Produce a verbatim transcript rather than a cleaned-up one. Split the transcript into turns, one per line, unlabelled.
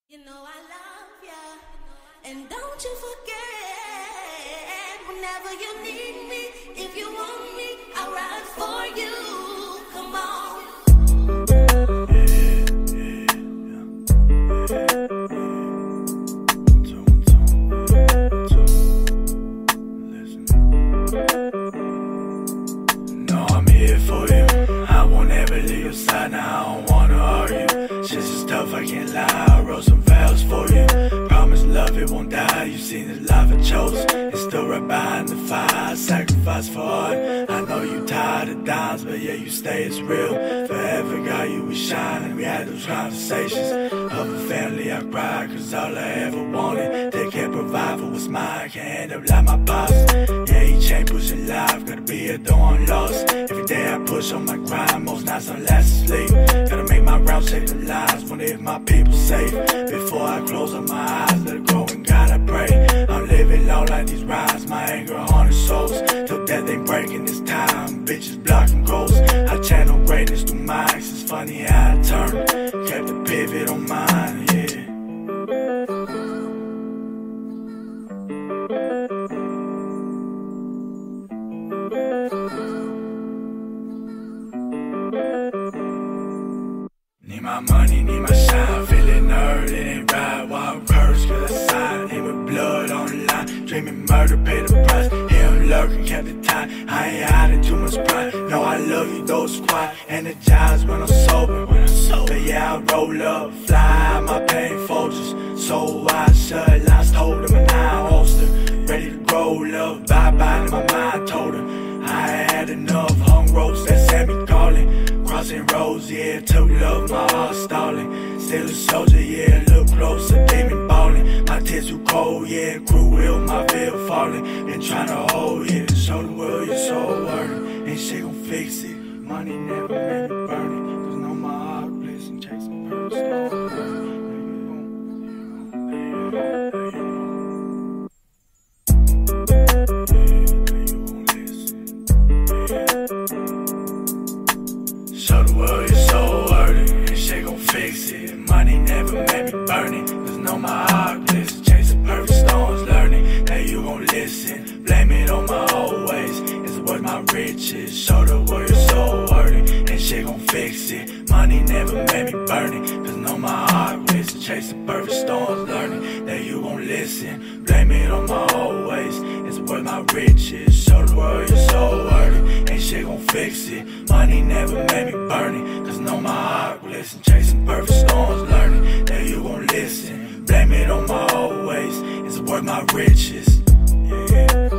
You know I love ya, and don't you forget, whenever you need me, if you want me, I'll ride for you. Come on.
No, I'm here for you. I won't ever leave your side. Now I don't wanna argue. Shit's just tough, I can't lie. I wrote some vows for you. Promise love, it won't die. You seen the life I chose. It's still right behind the fire. I sacrifice for art. I know you tired of dimes, but yeah, you stay, it's real. Forever, God, you was shining. We had those conversations. Of a family, I cried, cause all I ever wanted, they can't provide for what's mine. Can't end up like my boss. Yeah, he chain pushing life. Gotta be here though I'm lost. Every day I push on my grind. Most nights I'm last asleep. Gotta make my rounds, save the lives. Wonder if my people safe. Before I close up my eyes, let it go and God I pray. I'm living low like these rhymes. My anger haunted souls. Till death ain't breaking this time. Bitches blocking goals. I channel greatness through mics. It's funny how I turn. Kept the pivot on mine, yeah. Need my money, need my shine. Feeling nerd, it ain't right. While I'm cursed, cause I signed. Ain't with blood on the line. Dreaming murder, pay the price. Here I'm lurking, kept the time. I ain't hiding too much pride. No, I love you, though it's quiet. Energized when I'm sober. When I'm sober, yeah, I roll up. Fly my pain folgers. So I shut, last hold him and I holster. Ready to roll up. Bye bye to my mind, told her. I had enough hung ropes that sent me calling. Crossing roads, yeah, took love, my heart stalling. Still a soldier, yeah, look closer, demon balling. My tears too cold, yeah, crew wheel, my veil falling. Been trying to hold, yeah, show the world you're so worthy. Ain't shit gon' fix it, money never made me burn it. Cause no, my heart blessing, chasing birds, slow burn. Show the world you're so worthy, and shit gon' fix it. Money never made me burn it, cause know my heart glisten. Chasing perfect storms, learning that you gon' listen. Blame it on my old ways, it's worth my riches. Show the world you're so worthy, and shit gon' fix it. Money never made me burn it, cause know my heart glisten. Chasing perfect storms, learning that you gon' listen. Blame it on my old ways, it's worth my riches. Show the world you're so worthy, ain't shit gon' fix it. Money never made me burn it, cause know my heart glisten. Chasing perfect storms, learning that you gon' listen. Blame it on my old ways, it's worth my riches. Yeah.